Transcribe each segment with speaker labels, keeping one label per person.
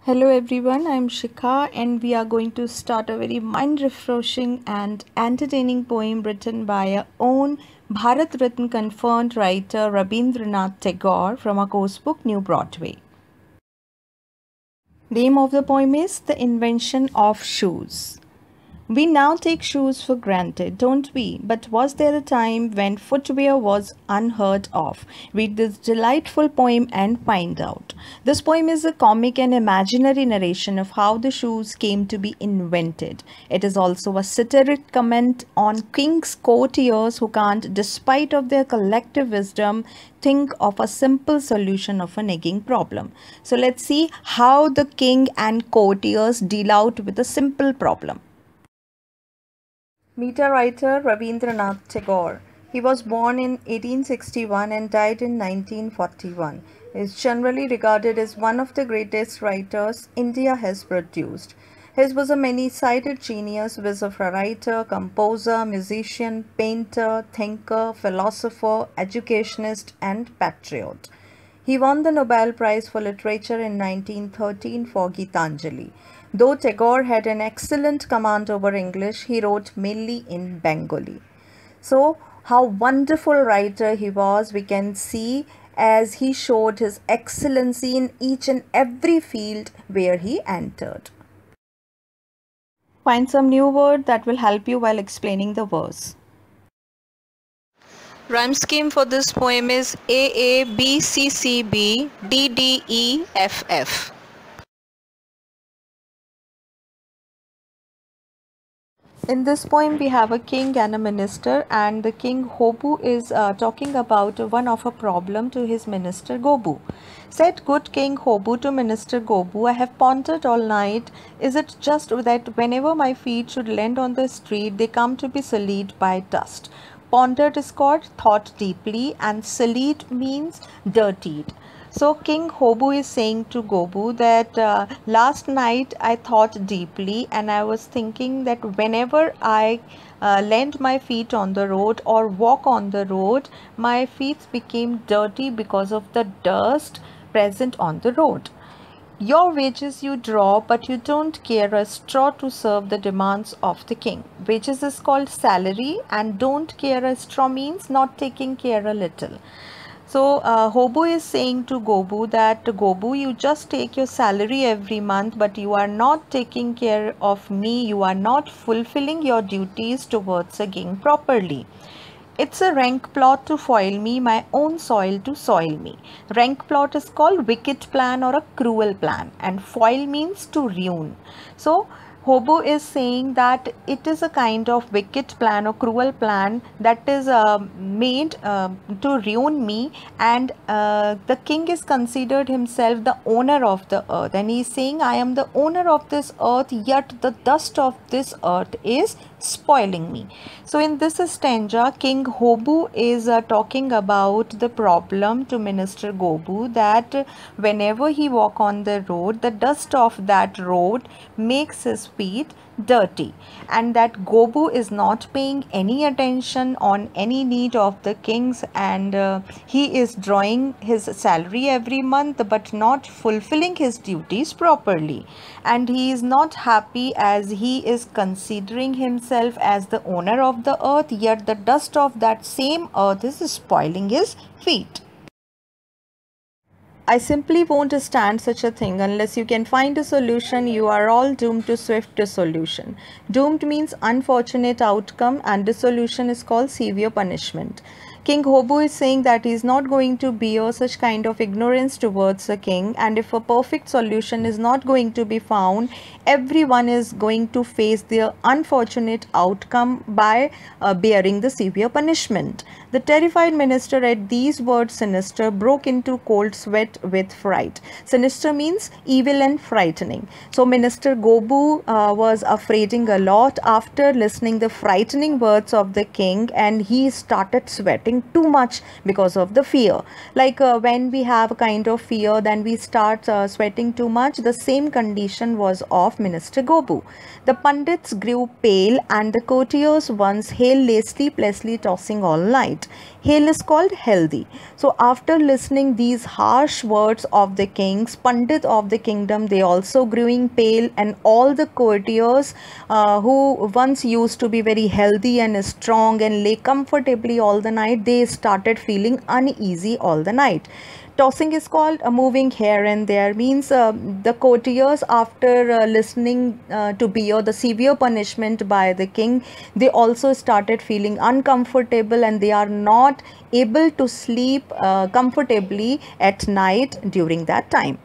Speaker 1: Hello everyone, I'm Shikha and we are going to start a very mind-refreshing and entertaining poem written by our own Bharat Ratna confirmed writer Rabindranath Tagore from our course book New Broadway. Name of the poem is The Invention of Shoes. We now take shoes for granted, don't we? But was there a time when footwear was unheard of? Read this delightful poem and find out. This poem is a comic and imaginary narration of how the shoes came to be invented. It is also a satiric comment on king's courtiers who can't, despite of their collective wisdom, think of a simple solution of a nagging problem. So let's see how the king and courtiers deal out with a simple problem. Meter writer Rabindranath Tagore. He was born in 1861 and died in 1941. He is generally regarded as one of the greatest writers India has produced. His was a many-sided genius, was a writer, composer, musician, painter, thinker, philosopher, educationist, and patriot. He won the Nobel Prize for Literature in 1913 for Gitanjali. Though Tagore had an excellent command over English, he wrote mainly in Bengali. So, how wonderful writer he was, we can see as he showed his excellency in each and every field where he entered. Find some new word that will help you while explaining the verse. Rhyme scheme for this poem is A B C C B D D E F F. In this poem, we have a king and a minister, and the king Hobu is talking about one of a problem to his minister Gobu. Said good King Hobu to Minister Gobu, I have pondered all night. Is it just that whenever my feet should land on the street, they come to be sullied by dust? Pondered is called thought deeply, and sullied means dirtied. So King Hobu is saying to Gobu that last night I thought deeply and I was thinking that whenever I land my feet on the road or walk on the road, my feet became dirty because of the dust present on the road. Your wages you draw, but you don't care a straw to serve the demands of the king. Wages is called salary, and don't care a straw means not taking care a little. So Hobu is saying to Gobu that Gobu, you just take your salary every month, but you are not taking care of me. You are not fulfilling your duties towards a king properly. It's a rank plot to foil me, my own soil to soil me. Rank plot is called wicked plan or a cruel plan, and foil means to ruin. So Hobu is saying that it is a kind of wicked plan or cruel plan that is made to ruin me, and the king is considered himself the owner of the earth, and he is saying, I am the owner of this earth, yet the dust of this earth is spoiling me. So in this stanza, King Hobu is talking about the problem to Minister Gobu that whenever he walk on the road, the dust of that road makes his feet dirty, and that Gobu is not paying any attention on any need of the king's, and he is drawing his salary every month but not fulfilling his duties properly, and he is not happy as he is considering himself as the owner of the earth, yet the dust of that same earth is spoiling his feet. I simply won't stand such a thing unless you can find a solution. You are all doomed to swift dissolution. Doomed means unfortunate outcome, and dissolution is called severe punishment. King Hobu is saying that he is not going to bear such kind of ignorance towards the king, and if a perfect solution is not going to be found, everyone is going to face their unfortunate outcome by bearing the severe punishment. The terrified minister at these words sinister broke into cold sweat with fright. Sinister means evil and frightening. So Minister Gobu was afraiding a lot after listening the frightening words of the king, and he started sweating too much because of the fear. Like when we have a kind of fear, then we start sweating too much. The same condition was of Minister Gobu. The pundits grew pale, and the courtiers once hailed sleeplessly tossing all night. Hail is called healthy. So after listening these harsh words of the kings, Pandit of the kingdom, they also growing pale, and all the courtiers who once used to be very healthy and strong and lay comfortably all the night, they started feeling uneasy all the night. Tossing is called moving here and there, means the courtiers, after listening to bear the severe punishment by the king, they also started feeling uncomfortable, and they are not able to sleep comfortably at night during that time.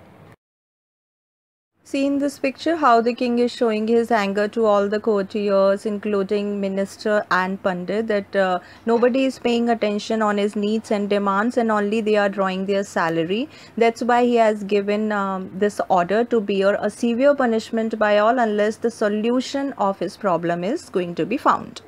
Speaker 1: See in this picture how the king is showing his anger to all the courtiers, including minister and pandit, that nobody is paying attention on his needs and demands, and only they are drawing their salary. That's why he has given this order to bear a severe punishment by all unless the solution of his problem is going to be found.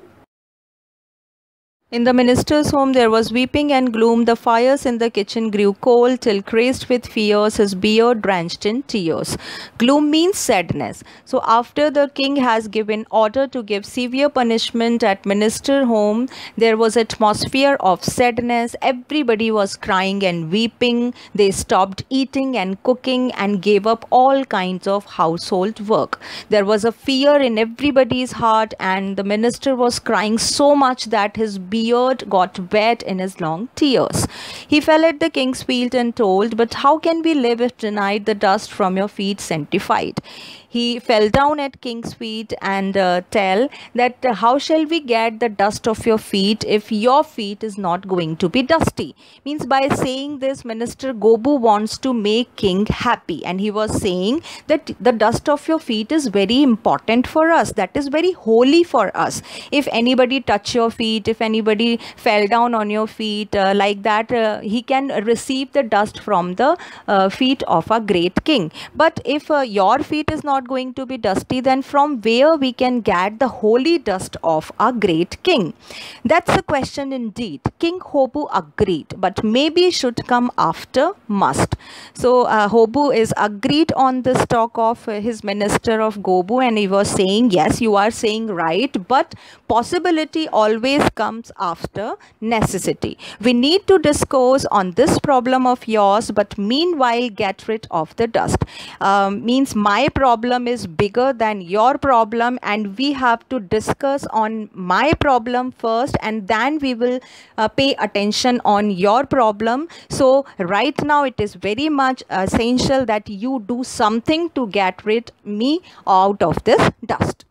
Speaker 1: In the minister's home there was weeping and gloom. The fires in the kitchen grew cold till, crazed with fears, his beard drenched in tears. Gloom means sadness. So after the king has given order to give severe punishment at minister home, there was atmosphere of sadness. Everybody was crying and weeping. They stopped eating and cooking and gave up all kinds of household work. There was a fear in everybody's heart, and the minister was crying so much that his beard got wet in his long tears. He fell at the king's feet and told, "But how can we live if tonight the dust from your feet sanctified?" He fell down at king's feet and tell that how shall we get the dust of your feet if your feet is not going to be dusty? Means by saying this, Minister Gobu wants to make king happy, and he was saying that the dust of your feet is very important for us, that is very holy for us. If anybody touch your feet, if anybody fell down on your feet like that, he can receive the dust from the feet of a great king. But if your feet is not going to be dusty, then from where we can get the holy dust of a great king? That's a question indeed. King Hobu agreed, but maybe should come after must. So Hobu is agreed on this talk of his minister of Gobu, and he was saying, yes, you are saying right, but possibility always comes after necessity. We need to discourse on this problem of yours, but meanwhile get rid of the dust. Means my problem is bigger than your problem, and we have to discuss on my problem first, and then we will pay attention on your problem. So right now it is very much essential that you do something to get rid me out of this dust.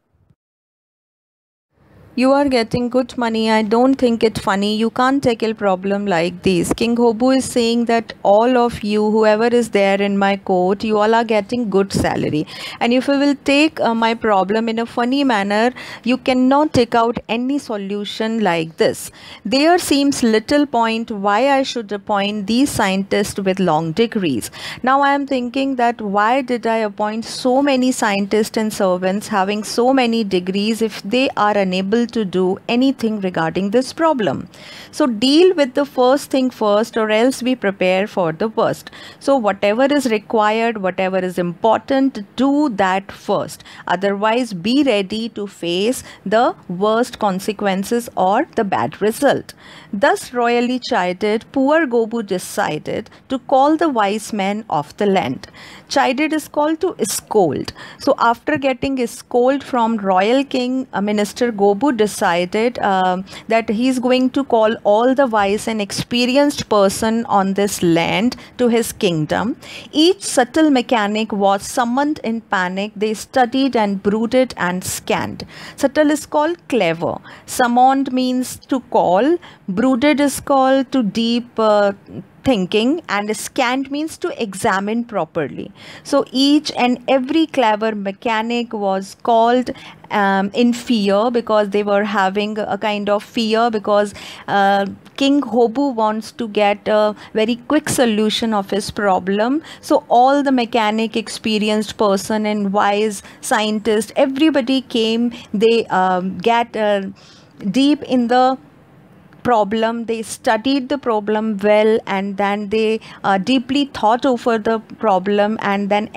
Speaker 1: You are getting good money. I don't think it funny. You can't tackle problem like this. King Hobu is saying that all of you, whoever is there in my court, you all are getting good salary. And if you will take my problem in a funny manner, you cannot take out any solution like this. There seems little point why I should appoint these scientists with long degrees. Now I am thinking that why did I appoint so many scientists and servants having so many degrees if they are unable to do anything regarding this problem? So deal with the first thing first, or else we prepare for the worst. So whatever is required, whatever is important, do that first. Otherwise be ready to face the worst consequences or the bad result. Thus royally chided, poor Gobu decided to call the wise men of the land. Chided is called to scold. So after getting a scold from royal king, Minister Gobu decided that he is going to call all the wise and experienced person on this land to his kingdom. Each subtle mechanic was summoned in panic. They studied and brooded and scanned. Subtle is called clever. Summoned means to call. Brooded is called to deep thinking, and scanned means to examine properly. So each and every clever mechanic was called in fear, because they were having a kind of fear, because King Hobu wants to get a very quick solution of his problem. So all the mechanic, experienced person and wise scientist, everybody came. They get deep in the problem. They studied the problem well, and then they deeply thought over the problem, and then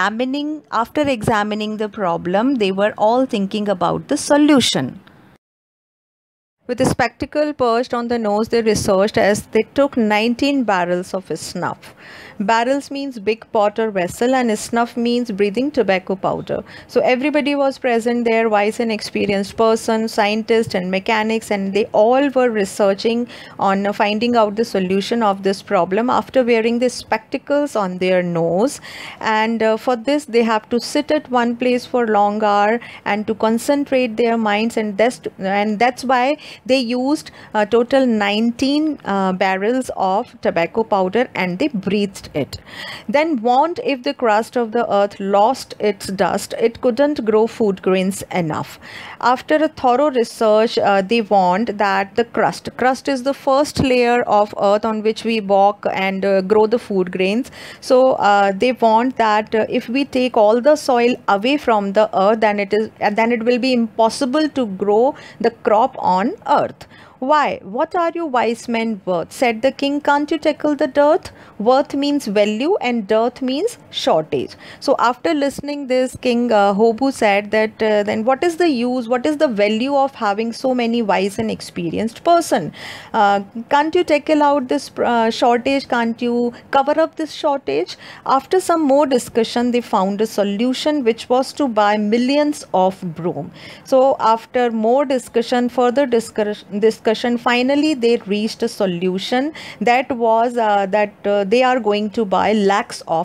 Speaker 1: after examining the problem, they were all thinking about the solution. With a spectacle perched on the nose, they researched as they took 19 barrels of snuff. Barrels means big pot or vessel, and snuff means breathing tobacco powder. So everybody was present there, wise and experienced person, scientists and mechanics, and they all were researching on finding out the solution of this problem after wearing the spectacles on their nose. And for this, they have to sit at one place for long hour and to concentrate their minds, and that's why they used a total 19 barrels of tobacco powder, and they breathed it. Then warned if the crust of the earth lost its dust, it couldn't grow food grains enough. After a thorough research, they warned that the crust is the first layer of earth on which we walk and grow the food grains. So they warned that if we take all the soil away from the earth, then it will be impossible to grow the crop on earth. Why? What are you wise men worth? Said the king. Can't you tackle the dearth? Worth means value and dearth means shortage. So after listening this, King Hobu said that then what is the use, what is the value of having so many wise and experienced person? Can't you tackle out this shortage? Can't you cover up this shortage? After some more discussion, they found a solution, which was to buy millions of broom. So after more discussion, further discussion, finally they reached a solution, that was that they are going to buy lakhs of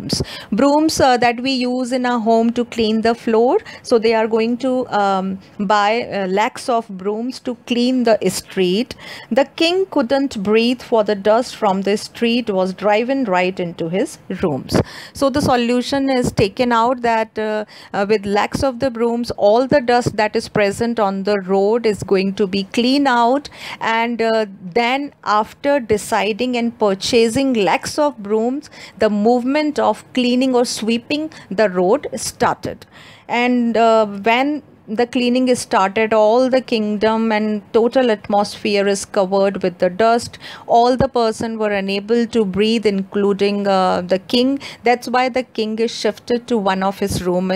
Speaker 1: brooms that we use in our home to clean the floor. So they are going to buy lakhs of brooms to clean the street. The king couldn't breathe, for the dust from the street was driven right into his rooms. So the solution is taken out, that with lakhs of the brooms, all the dust that is present on the road is going to be cleaned out. And then after deciding and purchasing lakhs of brooms, the movement of cleaning or sweeping the road started. And when the cleaning is started, all the kingdom and total atmosphere is covered with the dust. All the person were unable to breathe, including the king. That's why the king is shifted to one of his room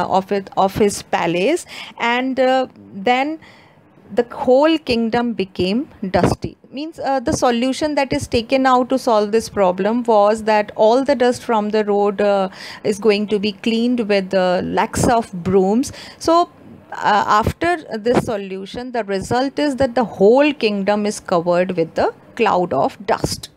Speaker 1: of his palace. And then the whole kingdom became dusty. Means the solution that is taken out to solve this problem was that all the dust from the road is going to be cleaned with lakhs of brooms. So after this solution, the result is that the whole kingdom is covered with the cloud of dust.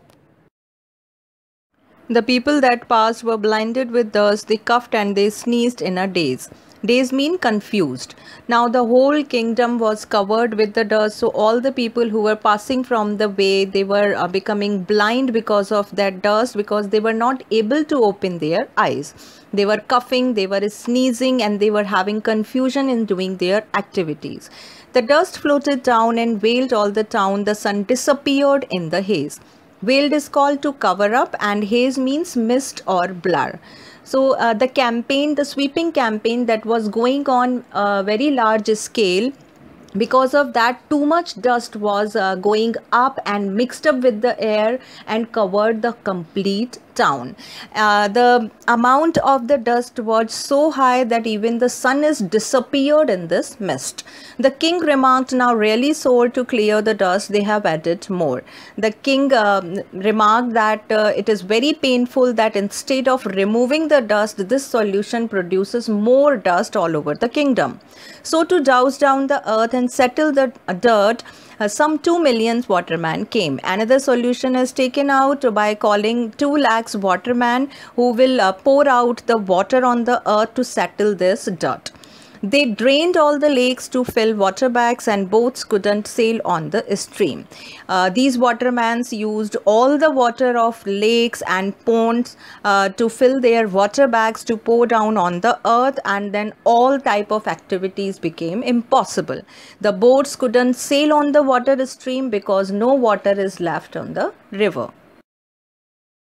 Speaker 1: The people that passed were blinded with dust. They coughed and they sneezed in a daze. Days mean confused. Now the whole kingdom was covered with the dust. So all the people who were passing from the way, they were becoming blind because of that dust, because they were not able to open their eyes. They were coughing, they were sneezing, and they were having confusion in doing their activities. The dust floated down and veiled all the town. The sun disappeared in the haze. Veiled is called to cover up, and haze means mist or blur. So the sweeping campaign that was going on a very large scale, because of that, too much dust was going up and mixed up with the air and covered the complete town. The amount of the dust was so high that even the sun is disappeared in this mist. The king remarked, now really sore to clear the dust, they have added more. The king remarked that it is very painful that instead of removing the dust, this solution produces more dust all over the kingdom. So to douse down the earth and settle the dirt, some 2 million watermen came. Another solution is taken out by calling 2 lakhs watermen who will pour out the water on the earth to settle this dirt. They drained all the lakes to fill water bags, and boats couldn't sail on the stream. These watermen used all the water of lakes and ponds to fill their water bags to pour down on the earth, and then all type of activities became impossible. The boats couldn't sail on the water stream because no water is left on the river.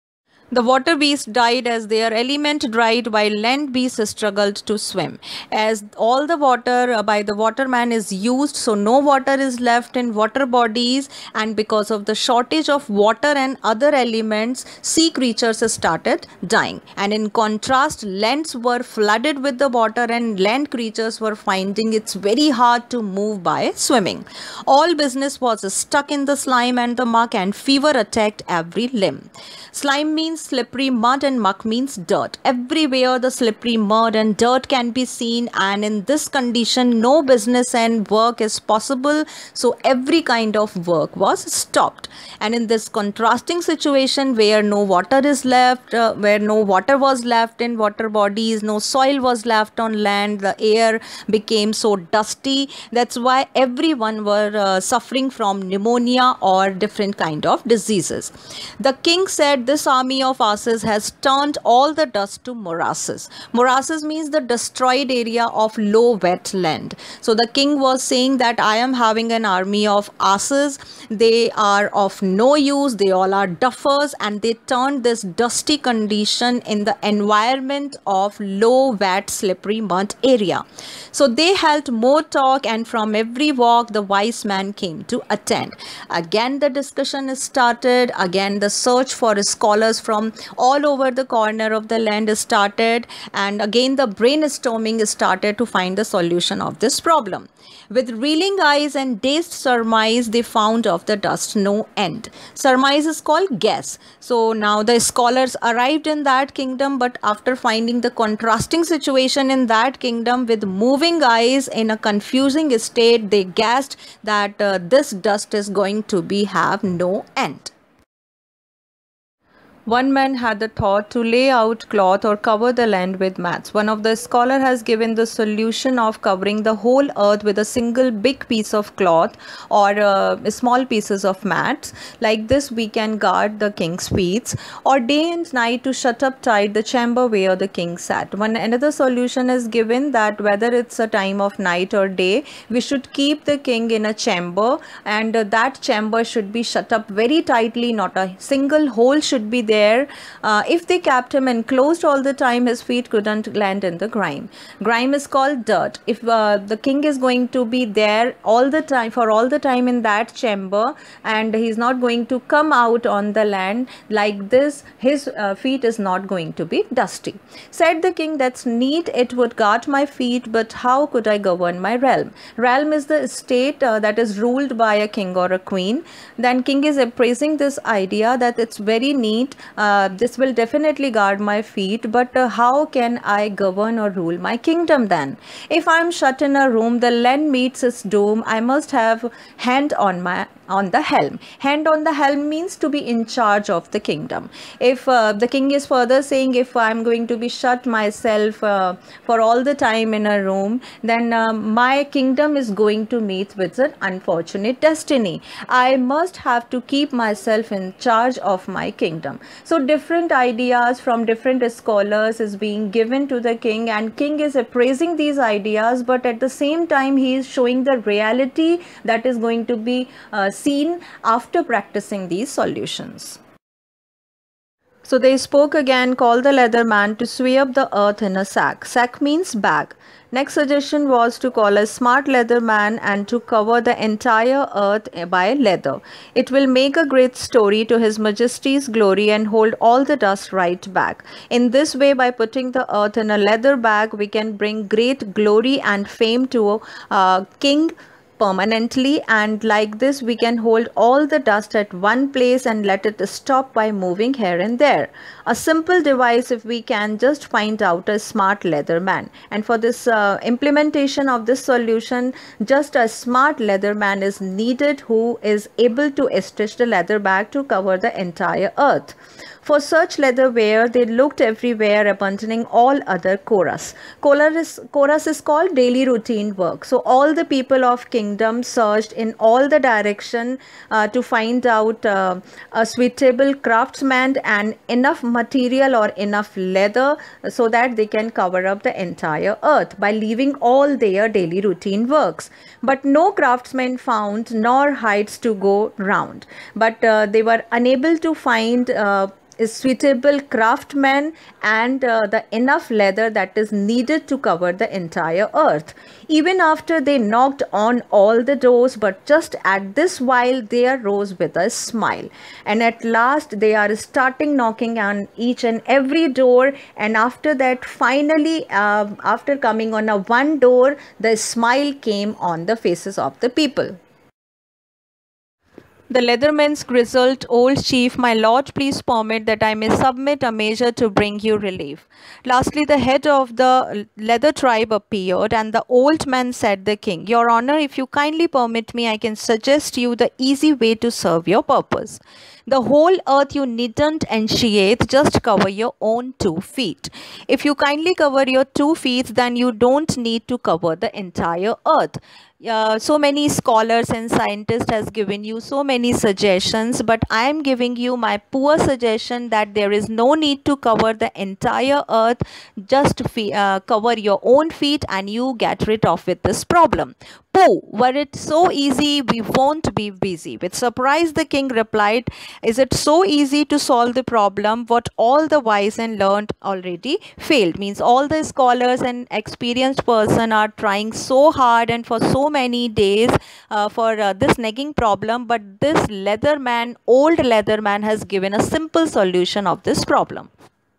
Speaker 1: The water beast died as their element dried while land beasts struggled to swim. As all the water by the waterman is used, so no water is left in water bodies, and because of the shortage of water and other elements, sea creatures started dying. And in contrast, lands were flooded with the water and land creatures were finding it's very hard to move by swimming. All business was stuck in the slime and the muck, and fever attacked every limb. Slime means slippery mud and muck means dirt. Everywhere the slippery mud and dirt can be seen, and in this condition no business and work is possible, so every kind of work was stopped. And in this contrasting situation where no water is left, where no water was left in water bodies, no soil was left on land, the air became so dusty. That's why everyone were suffering from pneumonia or different kind of diseases. The king said, this army of asses has turned all the dust to morasses. Morasses means the destroyed area of low wet land. So the king was saying that I am having an army of asses. They are of no use. They all are duffers, and they turned this dusty condition in the environment of low wet slippery mud area. So they held more talk, and from every walk the wise man came to attend. Again the discussion is started. Again the search for scholars from all over the corner of the land is started, and again the brainstorming is started to find the solution of this problem. With reeling eyes and dazed surmise, they found of the dust no end. Surmise is called guess. So now the scholars arrived in that kingdom, but after finding the contrasting situation in that kingdom with moving eyes in a confusing state, they guessed that this dust is going to be have no end. One man had the thought to lay out cloth or cover the land with mats. One of the scholar has given the solution of covering the whole earth with a single big piece of cloth or small pieces of mats. Like this we can guard the king's feet, or day and night to shut up tight the chamber where the king sat. One another solution is given that whether it's a time of night or day, we should keep the king in a chamber, and that chamber should be shut up very tightly, not a single hole should be there. If they kept him enclosed all the time, his feet couldn't land in the grime. Grime is called dirt. If the king is going to be there all the time, for all the time in that chamber, and he's not going to come out on the land, like this his feet is not going to be dusty. Said the king, that's neat, it would guard my feet, but how could I govern my realm? Realm is the state that is ruled by a king or a queen. Then king is appraising this idea that it's very neat, this will definitely guard my feet, but how can I govern or rule my kingdom then? If I am shut in a room, the land meets its doom. I must have hand on the helm. Hand on the helm means to be in charge of the kingdom. If the king is further saying, if I am going to be shut myself for all the time in a room, then my kingdom is going to meet with an unfortunate destiny. I must have to keep myself in charge of my kingdom. So different ideas from different scholars is being given to the king, and king is appraising these ideas, but at the same time he is showing the reality that is going to be seen after practicing these solutions. So they spoke again, called the leather man to sweep the earth in a sack. Sack means bag. Next suggestion was to call a smart leather man and to cover the entire earth by leather. It will make a great story to His Majesty's glory and hold all the dust right back. In this way, by putting the earth in a leather bag, we can bring great glory and fame to king permanently, and like this we can hold all the dust at one place and let it stop by moving here and there. A simple device if we can just find out a smart leather man, and for this implementation of this solution, just a smart leather man is needed who is able to stitch the leather bag to cover the entire earth. For such leather wear, they looked everywhere, abandoning all other chorus. Chorus is called daily routine work. So all the people of kingdom searched in all the direction to find out a suitable craftsman and enough material or enough leather so that they can cover up the entire earth by leaving all their daily routine works. But no craftsmen found nor hides to go round. But they were unable to find is suitable craftsman and the enough leather that is needed to cover the entire earth. Even after they knocked on all the doors, but just at this while they arose with a smile. And at last they are starting knocking on each and every door, and after that finally after coming on a one door, the smile came on the faces of the people. The leatherman's grizzled old chief, my lord, please permit that I may submit a measure to bring you relief. Lastly, the head of the leather tribe appeared, and the old man said, the king, your honor, if you kindly permit me, I can suggest you the easy way to serve your purpose. The whole earth you needn't ensheath, just cover your own 2 feet. If you kindly cover your 2 feet, then you don't need to cover the entire earth. So many scholars and scientists has given you so many suggestions, but I am giving you my poor suggestion that there is no need to cover the entire earth. Just cover your own feet and you get rid of with this problem. Pooh, were it so easy, we won't be busy. With surprise, the king replied, is it so easy to solve the problem? What all the wise and learned already failed. Means all the scholars and experienced person are trying so hard and for so many days for this nagging problem, but this old leatherman has given a simple solution of this problem.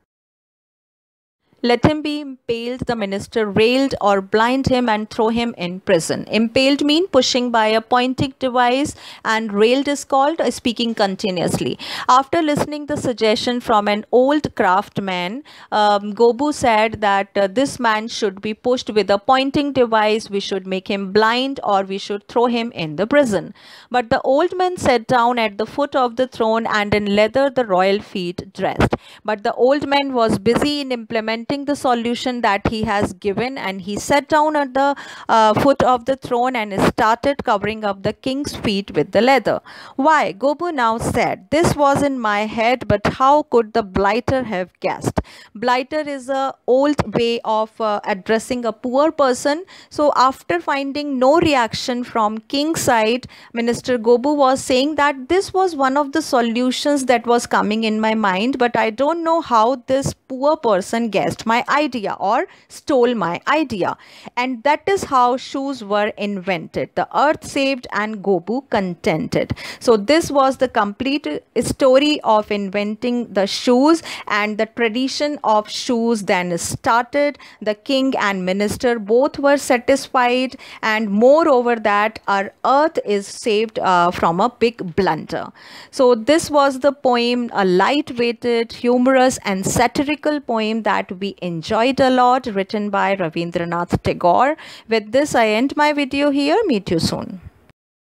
Speaker 1: Let him be impaled, the minister railed, or blind him and throw him in prison. Impaled mean pushing by a pointing device, and railed is called speaking continuously. After listening the suggestion from an old craftsman, Gobu said that this man should be pushed with a pointing device, we should make him blind, or we should throw him in the prison. But the old man sat down at the foot of the throne and in leather the royal feet dressed. But the old man was busy in implementing the solution that he has given, and he sat down at the foot of the throne and started covering up the king's feet with the leather. Why, Gobu now said, this was in my head, but how could the blighter have guessed? Blighter is a old way of addressing a poor person. So after finding no reaction from king's side, Minister Gobu was saying that this was one of the solutions that was coming in my mind, but I don't know how this poor person guessed my idea or stole my idea. And that is how shoes were invented. The earth saved and Gobu contented. So this was the complete story of inventing the shoes, and the tradition of shoes then started. The king and minister both were satisfied, and moreover that our earth is saved from a big blunder. So this was the poem, a light-weighted, humorous and satirical poem that we enjoyed a lot, written by Rabindranath Tagore. With this, I end my video here. Meet you soon.